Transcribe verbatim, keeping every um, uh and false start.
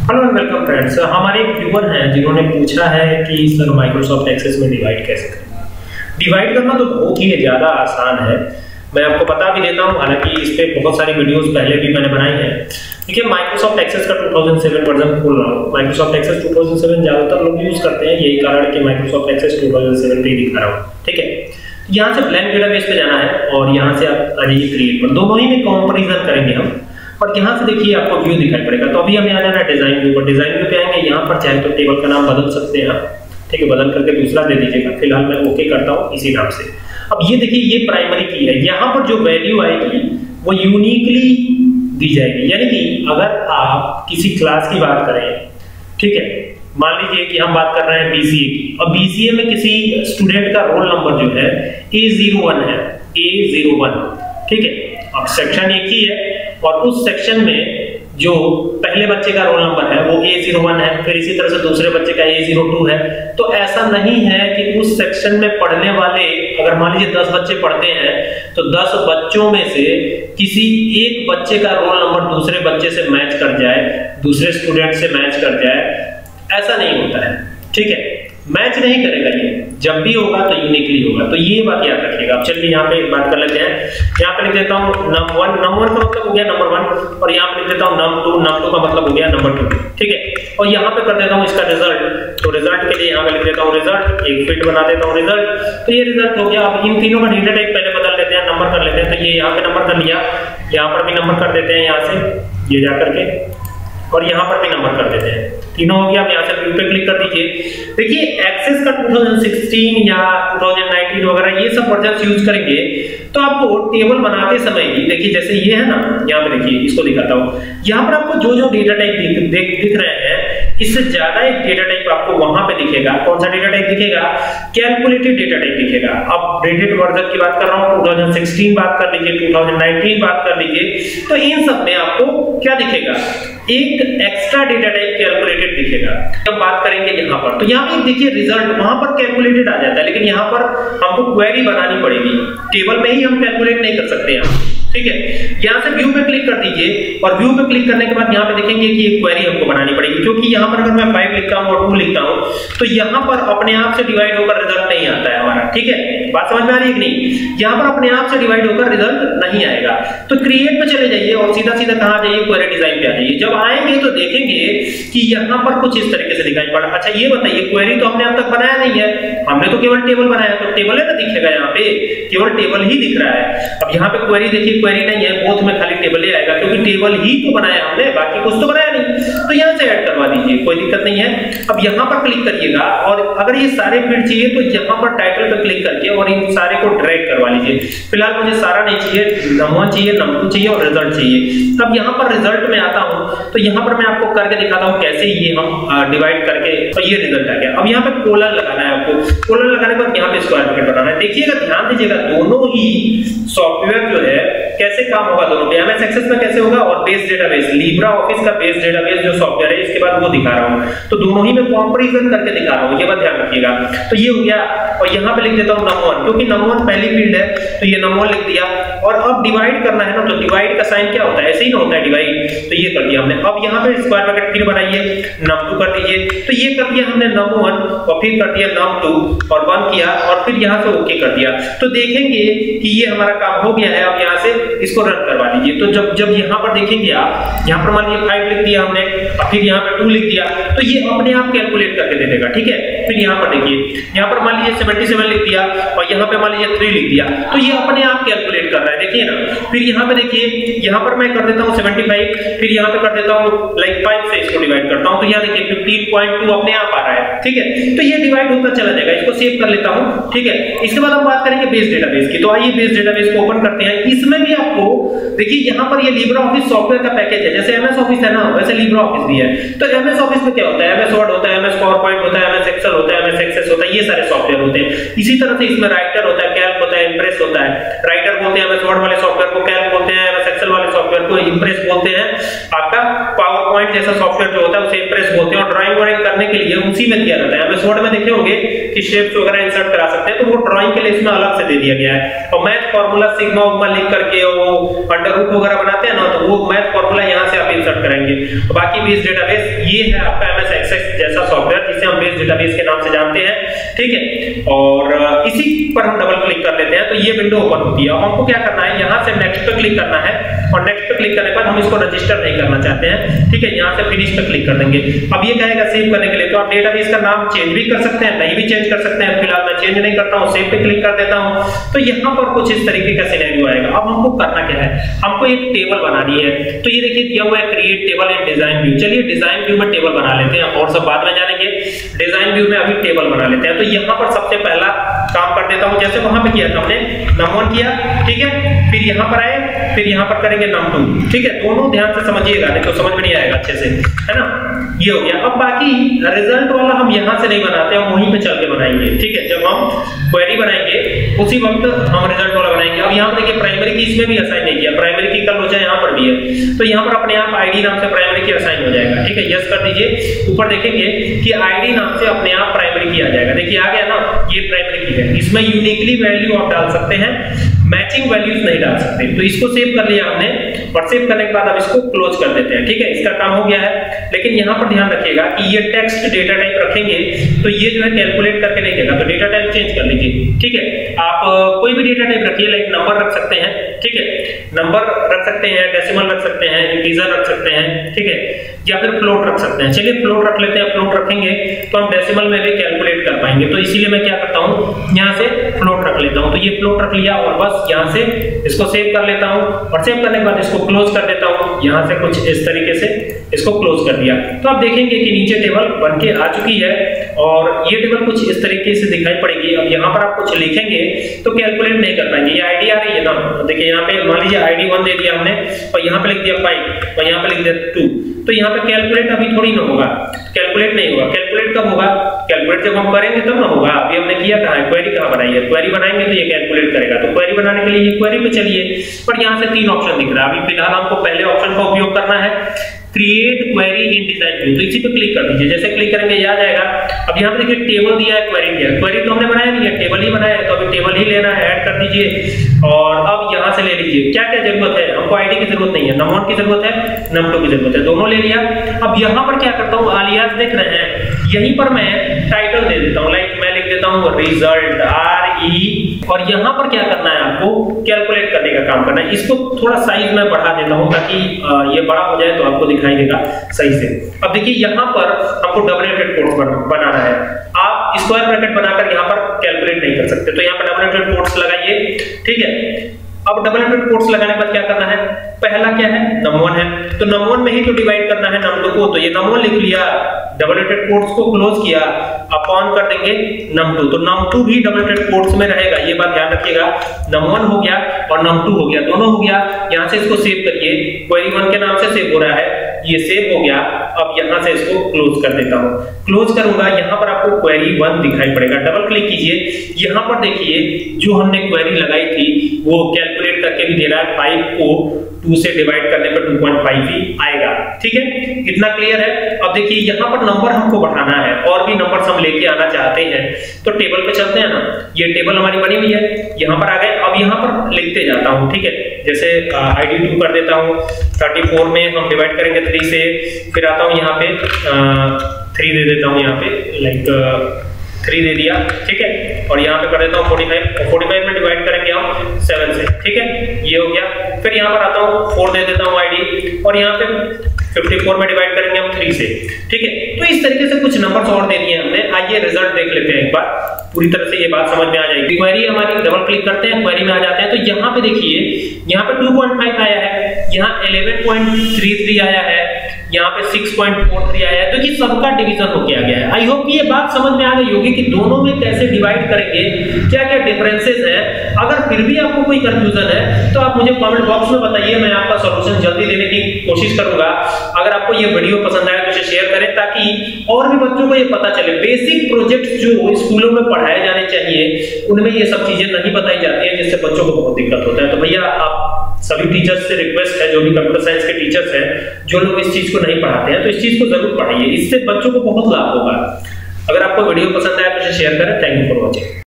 Hello and welcome friends. हमारे एक viewer हैं जिन्होंने पूछा है कि सर माइक्रोसॉफ्ट एक्सेस में डिवाइड कैसे करें। डिवाइड करना तो बहुत ही ज़्यादा आसान है, मैं आपको बता भी देता हूं, हालांकि इस पे बहुत सारी वीडियोस पहले भी मैंने बनाई हैं। देखिए, माइक्रोसॉफ्ट एक्सेस का दो हज़ार सात वर्जन खोल रहा हूं। माइक्रोसॉफ्ट एक्सेस दो हज़ार सात ज़्यादातर लोग यूज करते हैं, यही कारण है कि माइक्रोसॉफ्ट एक्सेस दो हज़ार सात पे ही दिखा रहा हूं। ठीक है, यहाँ से ब्लैंक डेटाबेस पे जाना है और यहाँ से आप आ जाइए क्रिएट पर। दोनों ही में कंपैरिजन करेंगे हम, और यहाँ से देखिए आपको व्यू दिखाई पड़ेगा। तो अभी हमें आ जाना है डिजाइन व्यू पर। डिजाइन व्यू पे आएंगे, यहाँ पर चाहे तो टेबल का नाम बदल सकते हैं आप, ठीक है, बदल करके दूसरा दे दीजिएगा। फिलहाल मैं ओके करता हूँ इसी नाम से। अब ये देखिए, ये प्राइमरी की है, यहाँ पर जो वैल्यू आएगी वो यूनिकली दी जाएगी। यानी कि अगर आप किसी क्लास की बात करें, ठीक है, मान लीजिए कि हम बात कर रहे हैं बीसीए की, और बीसीए में किसी स्टूडेंट का रोल नंबर जो है ए ज़ीरो वन है, ए ज़ीरो वन, ठीक है। अब सेक्शन एक ही है और उस सेक्शन में जो पहले बच्चे का रोल नंबर है वो ए ज़ीरो वन है, फिर इसी तरह से दूसरे बच्चे का ए ज़ीरो टू है। तो ऐसा नहीं है कि उस सेक्शन में पढ़ने वाले, अगर मान लीजिए दस बच्चे पढ़ते हैं तो दस बच्चों में से किसी एक बच्चे का रोल नंबर दूसरे बच्चे से मैच कर जाए, दूसरे स्टूडेंट से मैच कर जाए, ऐसा नहीं होता है। ठीक है, मैच नहीं करेगा ये, जब भी होगा तो यूनिकली होगा। तो ये बात याद रखिएगा। अब चलिए यहाँ पे एक बात कर लेते हैं। यहाँ पे लिख देता हूँ नम वन, नम वन का मतलब हो गया नंबर वन, और यहाँ पे लिख देता हूँ नम टू, नम टू का मतलब हो गया नंबर टू। ठीक है, और यहाँ पे कर देता हूँ इसका रिजल्ट। तो रिजल्ट के लिए यहाँ पे लिख देता हूँ रिजल्ट, एक फील्ड बना देता हूँ रिजल्ट। तो ये रिजल्ट हो गया। अब इन तीनों का डेटा टाइप पहले बदल लेते हैं, नंबर कर लेते हैं। तो ये यहाँ पे नंबर कर लिया, यहाँ पर भी नंबर कर देते हैं, यहाँ से ये जा करके, और यहाँ पर भी नंबर कर देते हैं। तीनों हो गया। अब यहाँ से व्यू पे क्लिक कर दीजिए। देखिए, एक्सेस का दो हज़ार सोलह या दो हज़ार उन्नीस वगैरह ये सब वर्जन यूज करेंगे तो आपको टेबल बनाते समय ही, देखिए जैसे ये है ना, यहाँ पे देखिए, इसको दिखाता हूँ। यहाँ पर आपको जो जो डेटा टाइप दिख, दिख, दिख रहे हैं, इससे ज्यादा एक डेटा टाइप आपको वहां पे दिखेगा। कौन सा डेटा टाइप दिखेगा? कैलकुलेटेड डेटा टाइप दिखेगा। अपडेटेड वर्जन की बात कर रहा हूँ, दो हज़ार सोलह बात कर लीजिए, दो हज़ार उन्नीस बात कर लीजिए, तो इन सब में आपको क्या दिखेगा? एक एक्स्ट्रा डेटा टाइप कैलकुलेटेड दिखेगा। जब बात करेंगे यहाँ पर, तो यहाँ पे देखिए रिजल्ट वहां पर कैलकुलेटेड आ जाता है, लेकिन यहाँ पर हमको क्वेरी बनानी पड़ेगी। टेबल में ही हम कैलकुलेट नहीं कर सकते हैं। ठीक है, यहाँ से व्यू पे क्लिक कर दीजिए, और व्यू पे क्लिक करने के बाद यहाँ पे देखेंगे कि एक क्वेरी हमको बनानी पड़ेगी, क्योंकि यहाँ पर अगर मैं फाइव लिखता हूँ और टू लिखता हूँ तो यहाँ पर अपने आप से डिवाइड होकर रिजल्ट नहीं आता है हमारा। ठीक है, बात समझ में आ रही है कि नहीं? यहाँ पर अपने आप से डिवाइड होकर रिजल्ट नहीं आएगा। तो क्रिएट पे चले जाइए और सीधा सीधा कहाँ जाइए? क्वेरी डिजाइन पे आ जाइए। जब आएंगे तो देखेंगे कि यहाँ पर कुछ इस तरीके से दिखाई पड़ा। अच्छा ये बताइए, क्वेरी तो हमने अब तक बनाया नहीं है, हमने तो केवल टेबल बनाया, तो टेबल है ना दिखेगा, यहाँ पे केवल टेबल ही दिख रहा है। अब यहाँ पे क्वेरी देखिए, क्वेरी नहीं है, बोथ में खाली टेबल ही आएगा, क्योंकि टेबल ही तो बनाया हमने, बाकी कुछ तो बनाया नहीं। तो यहाँ से ऐड करवा दीजिए, कोई दिक्कत नहीं है। अब यहाँ पर क्लिक करिएगा, और अगर ये सारे फील्ड चाहिए तो यहाँ पर टाइटल पे क्लिक करके और इन सारे को ड्रैग करवा लीजिए। फिलहाल मुझे सारा नहीं चाहिए, नम वन चाहिए, नम टू चाहिए और रिजल्ट चाहिए। तब यहाँ पर रिजल्ट में आता हूँ, तो यहाँ पर मैं आपको करके दिखाता हूँ कैसे ये हम डिवाइड करके, तो ये रिजल्ट आ गया। अब यहाँ पे कोलन लगाना है आपको। कोलन लगाने के बाद यहाँ पे स्क्वायर ब्रैकेट बनाना है। देखिएगा, ध्यान दीजिएगा, दोनों ही सॉफ्टवेयर जो है कैसे काम होगा दोनों पे। एमएस एक्सेस में कैसे होगा, और बेस डेटाबेस, लिब्रा ऑफिस का बेस डेटाबेस जो सॉफ्टवेयर है, इसके बाद वो दिखा रहा हूँ। तो दोनों ही में कंपैरिजन करके दिखा रहा हूँ, ये बात ध्यान रखिएगा। तो ये हो गया, और यहाँ पे लिख देता हूँ नम वन, क्योंकि नम वन पहली फील्ड है, तो ये नम वन लिख दिया। और अब डिवाइड करना है ना, तो डिवाइड का साइन क्या होता है? ऐसे ही ना होता है डिवाइड, तो ये कर दिया हमने। अब यहाँ पे स्क्वायर ब्रैकेट फिर बनाइए, नम टू कर दीजिए। तो ये कर दिया हमने नम वन, और फिर कर दिया नम टू, और वन किया, और फिर यहाँ से ओके कर दिया। तो देखेंगे कि ये हमारा काम हो गया है। अब यहाँ से इसको रन करवा लीजिए। तो जब जब यहाँ पर देखेंगे आप, यहाँ पर मान लीजिए फाइव लिख दिया हमने, और फिर यहाँ पे टू लिख दिया, तो ये अपने आप कैलकुलेट करके दे देगा। ठीक है, फिर यहाँ पर देखिए, यहाँ पर मान लीजिए सतहत्तर लिख दिया, और यहाँ पे मान लीजिए थ्री लिख दिया, तो ये अपने आप कैलकुलेट कर रहा है, देखिए ना। फिर यहाँ पे देखिए, यहाँ पर मैं कर देता हूँ पचहत्तर, फिर यहाँ पे कर देता हूँ लाइक फाइव से इसको डिवाइड करता हूँ, तो यहाँ देखिए पंद्रह पॉइंट दो अपने आप आ रहा है। ठीक है, तो ये डिवाइड होता चला जाएगा। इसको सेव कर लेता हूँ। ठीक है, इसके बाद हम बात करेंगे बेस डेटाबेस की। तो आइए बेस डेटाबेस को ओपन करते हैं। इसमें भी आपको देखिए, यहाँ पर ये लिब्रा ऑफिस सॉफ्टवेयर का पैकेज है। जैसे एमएस ऑफिस है ना, वैसे लिब्रा ऑफिस भी है। तो एमएस ऑफिस में क्या होता है? एमएस वर्ड होता है, एमएस पावर पॉइंट होता है, एमएस एक्सेल होता है, एमएस एक्सेस होता है, ये सारे सॉफ्टवेयर होते हैं। इसी तरह से इसमें राइटर होता है, कैल्क होता है, इम्प्रेस होता है। राइटर बोलते हैं एमएस वर्ड वाले सॉफ्टवेयर को, कैल्क बोलते हैं एमएस एक्सेल वाले सॉफ्टवेयर को, इम्प्रेस बोलते हैं आपका पावर पॉइंट जैसा सॉफ्टवेयर जो होता है उसे इम्प्रेस बोलते हैं। और ड्राइंग वाइंग करने के लिए उसी में किया जाता है। एमएस वर्ड में देखे होंगे कि शेप्स वगैरह इंसर्ट करा सकते हैं, तो वो ड्राइंग के लिए इसमें अलग से दे दिया गया है। और मैथ फार्मूला सिग्मा उग्मा लिख करके वो अंडर रूट वगैरह बनाते हैं ना, तो वो मैथ फार्मूला यहाँ से आप इंसर्ट करेंगे। तो बाकी बेस डेटाबेस ये है आपका एमएस एक्सेस जैसा सॉफ्टवेयर जिसे हम बेस डेटाबेस के नाम से जानते हैं, ठीक है। और इसी पर हम डबल क्लिक कर लेते हैं तो ये विंडो ओपन होती है। अब हमको क्या करना है, यहाँ से नेक्स्ट पे क्लिक करना है और नेक्स्ट पे क्लिक करने के बाद हम इसको रजिस्टर नहीं करना चाहते हैं, ठीक है। यहाँ से फिनिश पे क्लिक कर देंगे। अब ये कहेगा सेव करने के लिए, तो आप डेटाबेस का नाम चेंज भी कर सकते हैं, नहीं भी चेंज कर सकते हैं। फिलहाल मैं चेंज नहीं करता हूँ, सेव पे क्लिक कर देता हूँ। तो यहाँ पर कुछ इस तरीके का सिनेरियो आएगा। अब हमको करना क्या है, हमको एक टेबल बनानी है। तो ये देखिए दिया हुआ है create table in design view. चलिए डिजाइन व्यू में टेबल बना लेते हैं और सब बाद में जानेंगे। डिजाइन व्यू में अभी टेबल बना लेते हैं। तो यहाँ पर सबसे पहला काम कर देता हूँ, जैसे वहां पे किया था हमने, नम वन किया, ठीक है। फिर यहाँ पर आए, फिर यहाँ पर करेंगे नम टू, ठीक है। दोनों ध्यान से समझिएगा, नहीं तो समझ में नहीं आएगा अच्छे से, है ना। ये हो गया। अब बाकी रिजल्ट वाला हम यहाँ से नहीं बनाते, हम वहीं पे चल के बनाएंगे, ठीक है। जब हम क्वेरी बनाएंगे उसी वक्त हम रिजल्ट वाला बनाएंगे। अब यहाँ पर देखिए प्राइमरी की इसमें भी असाइन नहीं किया, प्राइमरी की कल हो जाए यहाँ पर भी है, तो यहाँ पर अपने आप आईडी नाम से प्राइमरी की असाइन हो जाएगा, ठीक है। यस कर दीजिए। ऊपर देखेंगे कि आईडी नाम से अपने आप प्राइमरी की आ जाएगा। देखिए आ गया ना, ये प्राइमरी की है। इसमें यूनिकली वैल्यू आप डाल सकते हैं, मैचिंग वैल्यूज नहीं डाल सकते। तो इसको सेव कर लिया हमने और सेव करने के बाद अब इसको क्लोज कर देते हैं, ठीक है। इसका काम हो गया है। लेकिन यहाँ पर ध्यान रखिएगा कि ये टेक्स्ट डेटा टाइप रखेंगे तो ये जो है कैलकुलेट करके नहीं देगा, तो डेटा टाइप चेंज कर लीजिए, ठीक है। आप कोई भी डेटा टाइप रखिए, लाइक नंबर रख सकते हैं, ठीक है। नंबर रख सकते हैं, डेसिमल रख सकते हैं, इंटीजर रख सकते हैं, ठीक है, या फिर फ्लोट रख सकते हैं। चलिए फ्लोट रख लेते हैं। फ्लोट रखेंगे तो हम डेसिमल में भी कैलकुलेट कर पाएंगे। तो इसीलिए मैं क्या करता हूँ, यहाँ से फ्लोट रख लेता हूँ। तो ये फ्लोट रख लिया और बस यहाँ से इसको सेव कर लेता हूँ और सेव करने के बाद इसको क्लोज कर देता हूँ। यहाँ से कुछ इस तरीके से इसको क्लोज कर दिया। तो आप देखेंगे कि नीचे टेबल बन के आ चुकी है और ये टेबल कुछ इस तरीके से दिखाई पड़ेगी। अब यहाँ पर आप कुछ लिखेंगे तो कैलकुलेट नहीं कर पाएंगे। ये आईडी आ रही है ना, देखिए यहाँ पे मान लीजिए आईडी वन दे दिया हमने और यहाँ पे लिख दिया फाइव और यहाँ पे लिख दिया टू, तो यहाँ पे कैलकुलेट अभी थोड़ी ना होगा, कैलकुलेट नहीं होगा। कैलकुलेट कब होगा, कैलकुलेट जब हम करेंगे तब ना होगा। अभी हमने किया कहाँ है, क्वेरी कहाँ बनाई है, क्वेरी बनाएंगे तो ये कैलकुलेट करेगा। तो क्वेरी बनाने के लिए ये क्वेरी पे चलिए, पर यहाँ से तीन ऑप्शन दिख रहा है। अभी फिलहाल हमको पहले ऑप्शन का उपयोग करना है, create query in design view. तो इसी पे क्लिक कर दीजिए। जैसे क्लिक करेंगे ये आ जाएगा। अब यहाँ पे देखिए टेबल दिया है, क्वेरी दिया है। क्वेरी तो हमने बनाया नहीं है, टेबल ही बनाया है, तो अभी टेबल ही लेना है, ऐड कर दीजिए। और अब यहाँ से ले लीजिए क्या क्या जरूरत है। हमको आईडी की जरूरत नहीं है, नम वन की जरूरत है, नम टू की जरूरत है, दोनों ले लिया। अब यहाँ पर क्या करता हूँ, आलियास देख रहे हैं, यहीं पर मैं टाइटल दे देता हूँ, लाइक मैं लिख देता हूँ रिजल्ट, आर ई। और यहाँ पर क्या करना है, आपको कैलकुलेट करने का काम करना है। इसको थोड़ा साइज में बढ़ा देता हूँ ताकि ये बड़ा हो जाए तो आपको दिखाई देगा सही से। अब देखिए यहाँ पर हमको डबल एटेड कोट्स बनाना है। आप स्क्वायर ब्रैकेट बनाकर यहाँ पर कैलकुलेट नहीं कर सकते, तो यहाँ पर डबल एटेड कोट्स लगाइए, ठीक है। अब डबल एटेड कोट्स लगाने के बाद क्या करना है, पहला क्या है, नम वन है, तो नम वन में ही तो डिवाइड करना है नम टू को। तो ये नम वन लिख लिया, डबल एटेड कोट्स को क्लोज किया, अपॉन कर देंगे नम टू। तो नम टू भी डबल एटेड कोट्स में रहेगा, ये बात ध्यान रखिएगा। नम वन हो गया और नम टू हो गया, दोनों हो गया। यहाँ से इसको सेव करिए, क्वेरी वन के नाम से सेव हो रहा है, ये सेव हो गया। अब यहाँ से इसको क्लोज कर देता हूँ। क्लोज करूंगा, यहाँ पर आपको क्वेरी वन दिखाई पड़ेगा। डबल क्लिक कीजिए, यहाँ पर देखिए जो हमने क्वेरी लगाई थी वो कैलकुलेट करके भी दे रहा है। फाइव को टू से डिवाइड करने पर टू पॉइंट फाइव ही आएगा, ठीक है। इतना क्लियर है। अब देखिए यहाँ पर नंबर हमको बढ़ाना है और भी नंबर्स हम लेके आना चाहते हैं, तो टेबल पे चलते हैं ना। ये टेबल हमारी बनी हुई है, यहाँ पर आ गए। अब यहाँ पर लिखते जाता हूँ, ठीक है। जैसे आईडी टू कर देता हूँ, थर्टी फोर में हम डिवाइड करेंगे थ्री से, फिर आता हूँ यहाँ पे थ्री दे देता हूँ, यहाँ पे लाइक थ्री दे दिया, ठीक है। और यहाँ पे कर देता हूँ फोर्टी फाइव, फोर्टी फाइव में डिवाइड करेंगे हम सेवन से, ठीक है, ये हो गया। फिर यहाँ पर आता हूँ फोर दे देता हूँ आईडी और यहाँ पे फिफ्टी फोर में डिवाइड करेंगे हम थ्री से, ठीक है। तो इस तरीके से कुछ नंबर्स और दे दिए हमने। आइए रिजल्ट देख लेते हैं एक बार, पूरी तरह से ये बात समझ में आ जाएगी। क्वेरी हमारी, डबल क्लिक करते हैं, क्वेरी में आ जाते हैं। तो यहाँ पे देखिए यहाँ पे टू पॉइंट फाइव आया है, यहाँ इलेवन पॉइंट थ्री थ्री आया है, यहाँ पे सिक्स पॉइंट फोर थ्री आया है, तो ये सबका डिवीजन होके आ गया है। आई होप ये बात समझ में आ गई होगी कि दोनों में कैसे डिवाइड करेंगे, क्या क्या डिफरेंसेस है। अगर फिर भी आपको कोई कंफ्यूजन है तो आप मुझे कमेंट बॉक्स में बताइए, मैं आपका सॉल्यूशन जल्दी देने की कोशिश करूंगा। अगर आपको ये वीडियो पसंद आया तो इसे शेयर करें ताकि और भी बच्चों को ये पता चले। बेसिक प्रोजेक्ट्स जो स्कूलों में पढ़ाए जाने चाहिए उनमें ये सब चीजें नहीं बताई जाती है, जिससे बच्चों को बहुत दिक्कत होता है। तो भैया आप सभी टीचर्स से रिक्वेस्ट है, जो भी कंप्यूटर साइंस के टीचर्स हैं, जो लोग इस चीज को नहीं पढ़ाते हैं तो इस चीज को जरूर पढ़ाइए, इससे बच्चों को बहुत लाभ होगा। अगर आपको वीडियो पसंद आया तो इसे शेयर करें। Thank you for watching.